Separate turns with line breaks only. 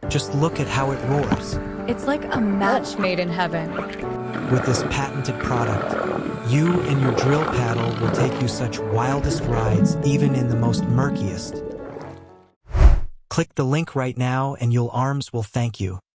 Just look at how it roars.
It's like a match made in heaven.
With this patented product, you and your drill paddle will take you such wildest rides, even in the most murkiest. Click the link right now and your arms will thank you.